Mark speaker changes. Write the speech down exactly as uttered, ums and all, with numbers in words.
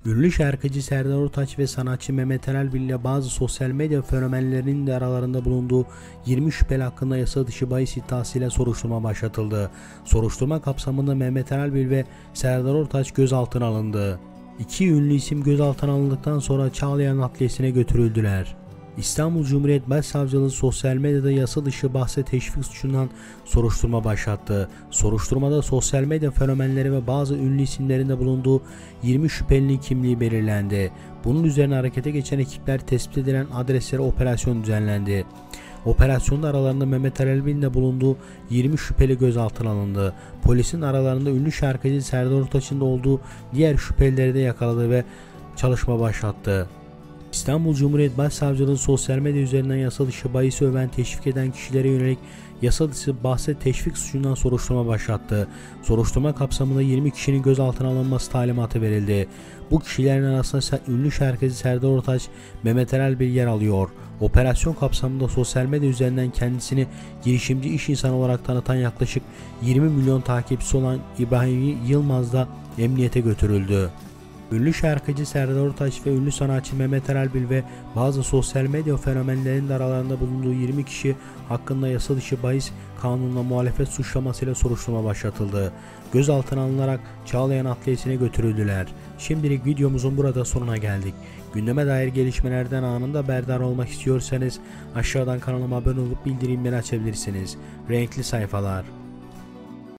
Speaker 1: Ünlü şarkıcı Serdar Ortaç ve sanatçı Mehmet Erelbil ile bazı sosyal medya fenomenlerinin de aralarında bulunduğu yirmi şüpheli hakkında yasa dışı bahis iddiasıyla soruşturma başlatıldı. Soruşturma kapsamında Mehmet Erelbil ve Serdar Ortaç gözaltına alındı. İki ünlü isim gözaltına alındıktan sonra Çağlayan Adliyesi'ne götürüldüler. İstanbul Cumhuriyet Başsavcılığı sosyal medyada yasa dışı bahse teşvik suçundan soruşturma başlattı. Soruşturmada sosyal medya fenomenleri ve bazı ünlü isimlerin de bulunduğu yirmi şüphelinin kimliği belirlendi. Bunun üzerine harekete geçen ekipler tespit edilen adreslere operasyon düzenlendi. Operasyonda aralarında Mehmet Erelbil'in de bulunduğu yirmi şüpheli gözaltına alındı. Polisin aralarında ünlü şarkıcı Serdar Ortaç'ın da olduğu diğer şüphelileri de yakaladı ve çalışma başlattı. İstanbul Cumhuriyet Başsavcılığı sosyal medya üzerinden yasa dışı bahisi öven, teşvik eden kişilere yönelik yasa dışı bahse teşvik suçundan soruşturma başlattı. Soruşturma kapsamında yirmi kişinin gözaltına alınması talimatı verildi. Bu kişilerin arasında ünlü şarkıcı Serdar Ortaç, Mehmet Erelbil yer alıyor. Operasyon kapsamında sosyal medya üzerinden kendisini girişimci iş insanı olarak tanıtan yaklaşık yirmi milyon takipçisi olan İbrahim Yılmaz da emniyete götürüldü. Ünlü şarkıcı Serdar Ortaç ve ünlü sanatçı Mehmet Erelbil ve bazı sosyal medya fenomenlerinin de aralarında bulunduğu yirmi kişi hakkında yasa dışı bahis kanununa muhalefet suçlamasıyla soruşturma başlatıldı. Gözaltına alınarak Çağlayan Adliyesi'ne götürüldüler. Şimdilik videomuzun burada sonuna geldik. Gündeme dair gelişmelerden anında haberdar olmak istiyorsanız aşağıdan kanalıma abone olup bildirimleri açabilirsiniz. Renkli sayfalar.